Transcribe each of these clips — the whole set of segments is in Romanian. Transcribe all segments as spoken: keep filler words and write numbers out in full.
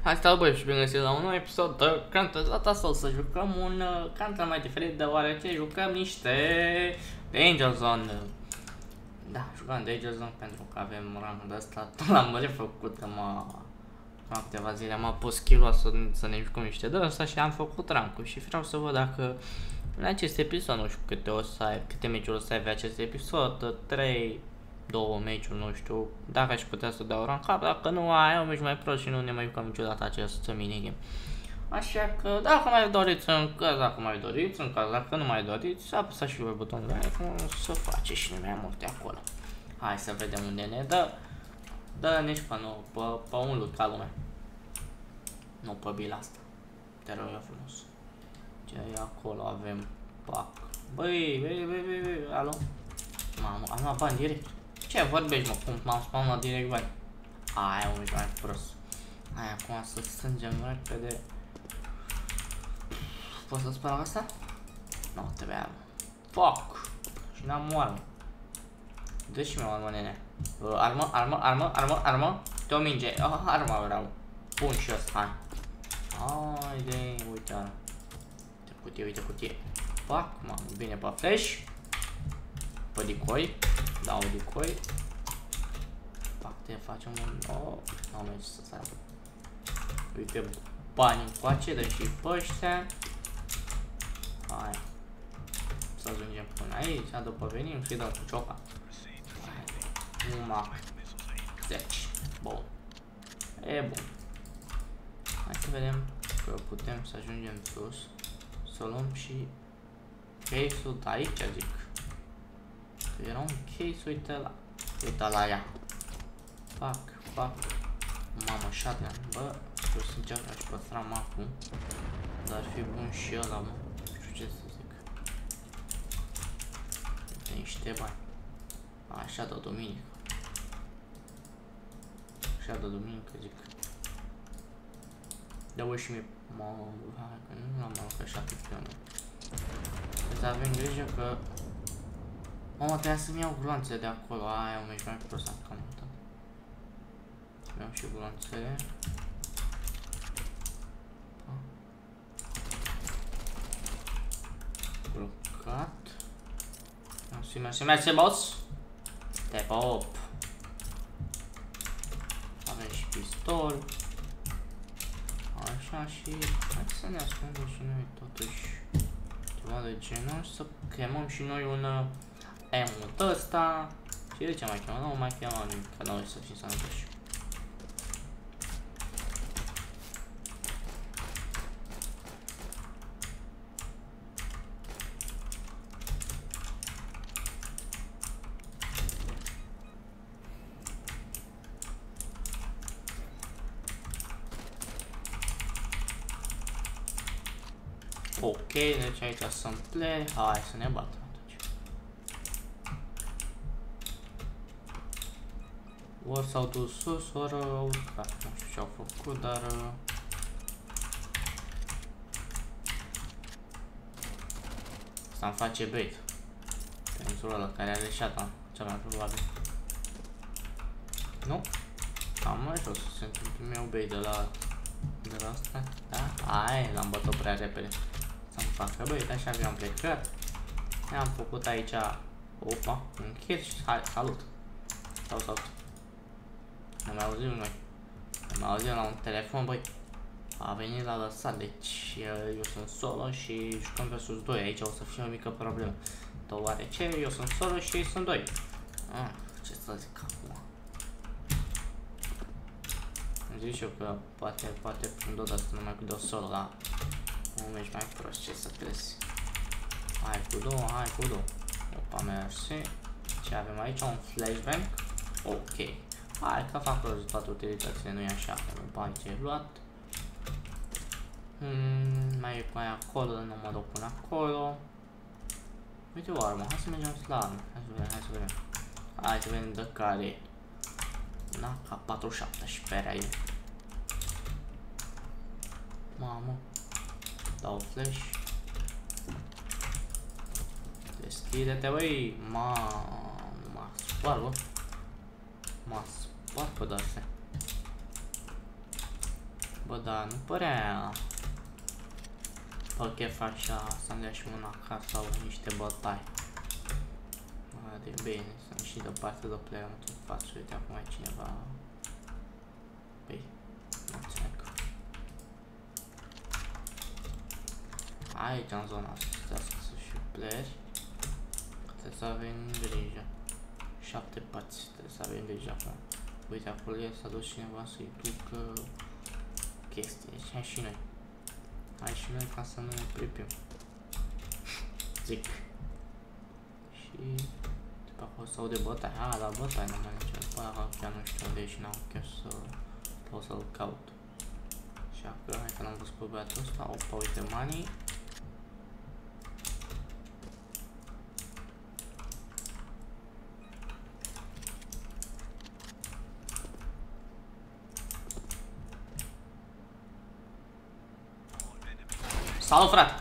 Asta, băi, și bine găsit la un nou episod de Counter. Data asta o să jucăm un uh, Counter mai diferit, deoarece jucăm niște Danger Zone. Da, jucăm Danger Zone pentru că avem rangul de ăsta. Tot l-am refăcut, că m-a... Acum câteva zile m-a pus kiloa să, să ne jucăm niște de ăsta și am făcut rankul. Și vreau să văd dacă în acest episod, nu știu câte o să ai, câte meciuri o să aibă acest episod, trei, două meciuri, nu știu, dacă aș putea să dau rank up, dacă nu ai, un meci mai prost și nu ne mai jucăm niciodată acest minigame. Așa că dacă mai doriți în caz, dacă mai doriți, în caz dacă nu mai doriți, apăsați și pe butonul like, să faceți și mai multe acolo. Hai să vedem unde ne dă. Dă nici pe nu, pe, pe un loot ca lumea. Nu pe bila asta. Te rog eu frumos. Ce e acolo? Avem pac. Băi, băi, băi, băi, băi, alo? Mamă, am luat bani direct. Ce vorbești, mă, cum m-am spawnat direct bani? Aia, un mic mai prost. Hai, acum să strângem repede. Poți să spăl asta? Nu, trebuia. Fuck! Și n-am oarmă. Dă și mi-o armă, nene. Uh, armă, armă, armă, armă, armă. Te o minge. Oh, armă vreau. Pun și ăsta, hai. Haide, uite armă. Uite cutie, uite cutie. Fuck, mamă, bine pe flash. Pe decoy. Dau decoy. Fac, te facem un... Oh, n-am mai ce să sară. Uite bani încoace, dă și pe ăștia. Hai. Să ajungem până aici, după venim și dăm cu cioca. Numai zece. Bun. E bun. Hai să vedem că putem să ajungem sus. Să luăm și case-ul de aici, zic. Era un case, uite la... Uite la ea. Fac, fac. Mamă, shotgun. Bă, eu sincer că aș păstra macul. Dar ar fi bun și ăla, mă. Nu știu ce să zic. Uite niște bani. Așa de duminică. Așa de duminică, zic. Dă-o și mie. Mamă, hai că nu l-am aruncat așa pe pionul. Deci avem grijă că... Mamă, trebuia să-mi iau gloanțele de acolo. Aia, un meci mai prost, am cam uitat. Mi-am și gloanțele. Blocat. Mersi, mersi, mersi, boss. Te pop. Avem și pistol. Așa și... Hai să ne ascundem și noi totuși ceva de genul. Să chemăm și noi un emot ăsta. Și de ce mai chemăm? Nu mai chemăm nimic, că noi să fim sănătoși. Ok, deci aici sunt play. Hai să ne batem atunci. Ori s-au dus sus, ori au urcat. Nu știu ce au făcut, dar... Asta-mi face bait. Pentru ăla care are shotgun, cel mai probabil. Nu? Am mai jos să se întâmple, mi-au bait de la... De la asta? Da? Ai, l-am bătut prea repede. Să-mi facă băi, așa că am plecat. Ne-am făcut aici, opa, un kill și hai, salut. Sau, sau. Ne mai auzim noi. Ne mai auzim la un telefon, băi. A venit la lăsat, deci eu sunt solo și jucăm versus doi. Aici o să fie o mică problemă. Deoarece eu sunt solo și ei sunt doi. Ah, ce să zic acum. Îmi zic și eu că poate, poate îmi dau de asta numai cu de solo, dar un meci mai prost, ce să crezi. Hai cu două, hai cu două. Opa, mersi. Ce avem aici? Un flashbang. Ok. Hai că fac rezultatul utilitățile, nu e așa. Avem bani ce luat. Hmm, mai e mai acolo, nu mă duc până acolo. Uite o armă, hai să mergem la armă. Hai să vedem, hai să vedem. Hai să vedem de care. Na, K patruzeci și șapte și perea e. Mamă. Dau flash. Deschide-te, băi. Mamă, m-a spart, bă. M-a spart pe de-astea. Bă, da, nu părea pe chef așa să-mi dea și una acasă sau niște bătai. De bine, sunt și de parte de player, nu te faci, uite, acum e cineva. Păi, nu înțeleg. Aici, în zona asta, să sunt și playeri. Trebuie să avem grijă. Șapte părți, trebuie să avem grijă acum. Uite, acolo s-a dus cineva să-i ducă chestii, deci hai și noi. Hai și noi ca să nu ne pripim. Zic. Și... pe acolo s-au de bătaie. A, la bătaie nu mai nicio. Bă, chiar nu știu unde e și n-am chef să... pot să-l caut. Și acolo, hai că l-am văzut pe băiatul ăsta. Opa, uite money. Salut, frate!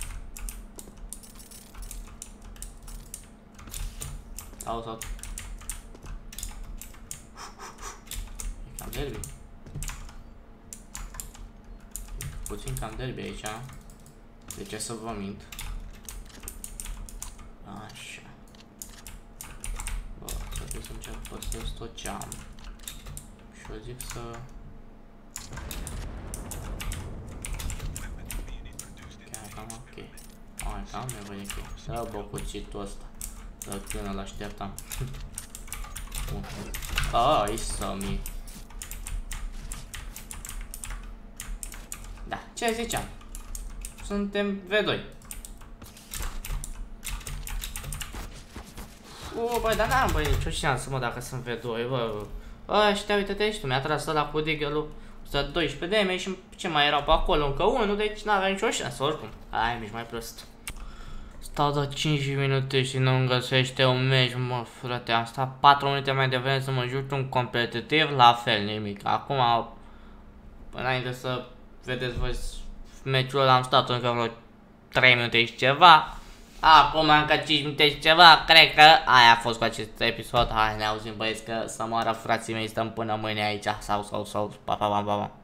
Salut, salut! E cam derby. Puțin cam derby aici. De ce să vă mint? Așa. Bă, să trebuie să încerc să păstrez tot ce am. Și eu zic să... ok. Ai, cam nevoie de chestii. Să bă cuțitul ăsta. Să până l-așteptam. Ai să-mi. Da, ce ziceam? Suntem V doi. U, băi, dar n-am, băi, nicio șansă, mă, dacă sunt V doi, bă. Ăștia, uite-te și tu, mi-a tras ăla cu Deagle-ul o sută doisprezece de damage și ce mai erau pe acolo, încă unul, deci n-avea nicio șansă, oricum. Hai, mi-ești mai prost. Stau de cinci minute și nu-mi găsește un match, mă, frate, am stat patru minute mai devreme să mă joc un competitiv, la fel, nimic. Acum, înainte să vedeți voi meciul ăla, am stat încă vreo trei minute și ceva. Acum încă cinci minute și ceva, cred că aia a fost cu acest episod. Hai, ne auzim, băieți, că să moară frații mei, stăm până mâine aici. Sau, sau, sau, pa, pa, pa, pa, pa.